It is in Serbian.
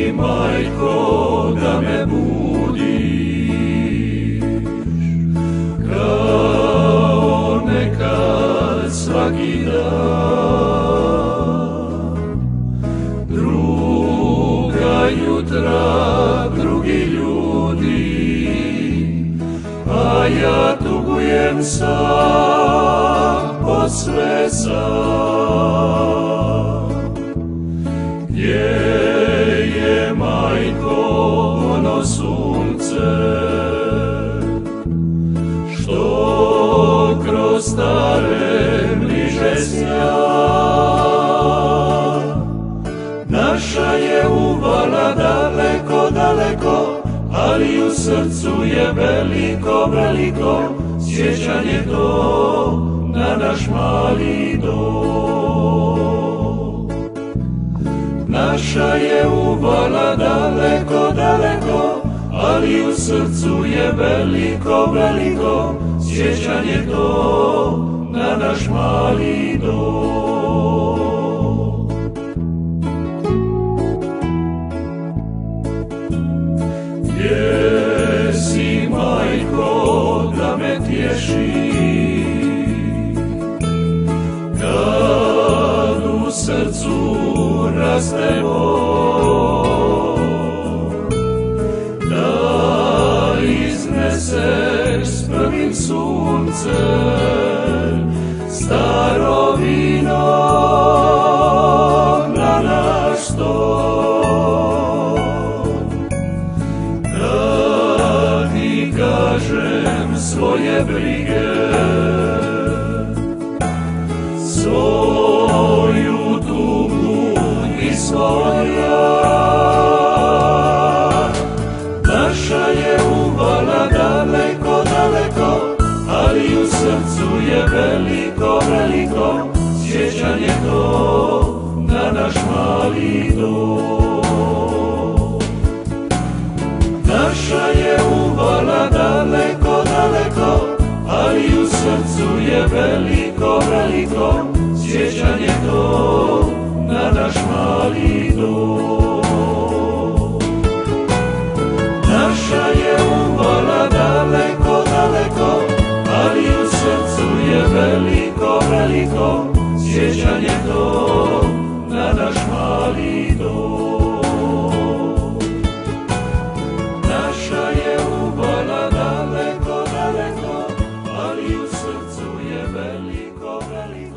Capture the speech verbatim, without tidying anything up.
si, majko, da me budiš, kao nekad svaki dan. Druga jutra, drugi ljudi, a ja tugujem sam, posve sam. Gdje je, majko, ono sunce, što kroz stare mriže sja? Naša je uvala daleko, daleko, ali u srcu je veliko, veliko sjećanje to na naš mali dom. Naša je uvala daleko, daleko, ali u srcu je veliko, veliko sjećanje to na naš mali dom. Gdje si, majko, da me tješi, kad u srcu raste bol, da izneseš s prvim suncem staro vino na naš stol. Da ti kažem svoje brige, svoju tugu i svoj rad. Naša je uvala daleko, daleko, ali u srcu je veliko, veliko sjećanje to na naš mali dom. Naša je uvala daleko, daleko, ali u srcu je veliko, veliko sjećanje to na naš mali dom. Naša je uvala daleko, daleko, ali u srcu je veliko, veliko sjećanje to na naš mali dom. Naša je uvala daleko, daleko, ali u srcu je veliko, veliko